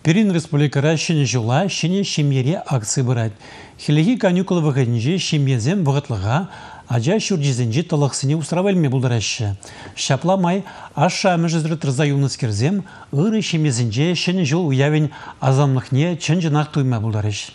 Перин республикара шене жула, шене шемере акции бырать. Хилеги каникулы выходнже шемезем вғытлыға, ажа шүрджезенже талықсыне устравальме бұлдарашы. Шапла май аша мәжізрі тұрза юныскерзем, ұры шемезенже шене жол уявен азамлықне чынжынақ туйма бұлдараш.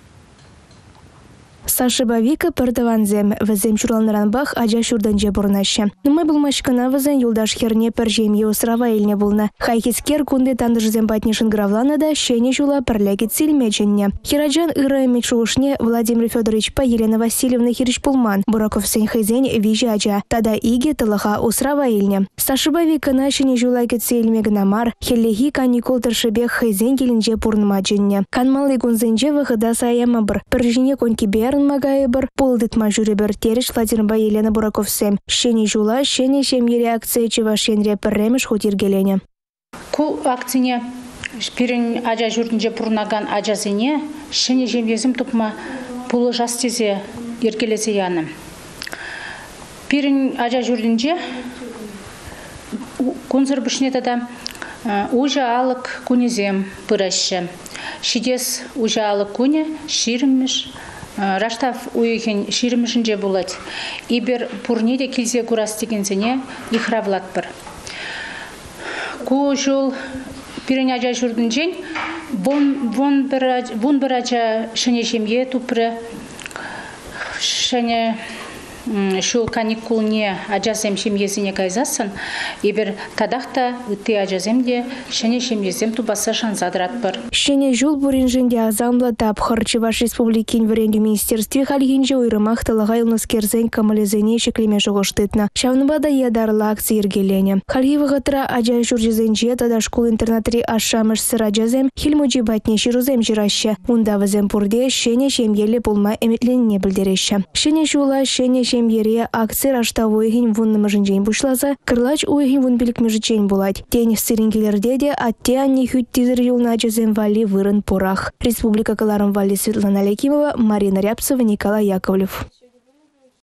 Саша Бавика пырдыванзем, візем шурланранбах ажа шурданже бурнашы. Нумай булмашкана візен юлдаш херне пержемье усрава елне булна. Хайхискер кунде тандыжзем батнишын гравланы да шене жула пірлегет силмеченне. Хираджан ыры мечшуушне Владимир Федорович па Елена Васильевна хирич пулман. Бураков сен хайзен вижи ажа. Тада иге тылыха усрава елне. Саша Бавика на шене жула кетсейлме гнамар, хеллеги каникул тыршыбех хайзен келінже пурнмаченне. Канмалы гунзенже выхыда саяма бір. Пержине коньки берн магайбыр, полдытма жүребір тереш Владимир Елена Бураковсем. Шене жула, шене шемере акция чевашенре пірремеш хутиргелене. Ку акцине пирин ажа жүрдінже пұрнаган ажазыне, шене жемезім тұпма пулы жастезе ергелесе яным. Пирин ажа жүрдінже күнзір бүшнетада ұжа алық күнезем бұрашы. Шидес ұжа алық күне ширімміш, Раштав уйхен ширмышынже булать. Ибер пурниде килзе курас дегензене ихравлат бір. Ку жол пирен ажа жүрдінжен, вон бір ажа шыне жемге тупры, шыне шул каникулне ажазем шемезіне кайзасын, ибер тадақта үтте ажаземде шыне шемезем тубасы шанзадрат бір. Шене жул буринженде азамла тап Чуваш республикин варенге министерстве халгинже уйрымах тылыға юлныскерзен камалезене шеклеме жоғыштытна. Шавныбада ядарла акция ергелене. Халги вғытыра ажа жүржезенже тада школ-интернатри ашамыш сыр ажазем хилмуджи батне ширузем жираща. Унда візем пурде шене шемгелі болма эметленіне білдереща. Шене жула, шене шемгере акция рашта уйхин вуннымы жынжен бушлаза, кырлач уйхин вун билікмі жычен булать. Тень сырынгелерде де атте анне хют тизір юлна ажазем вали вырын порах. Республика Каларым Вали Светлана Лекимова, Марина Рябцева, Николай Яковлев.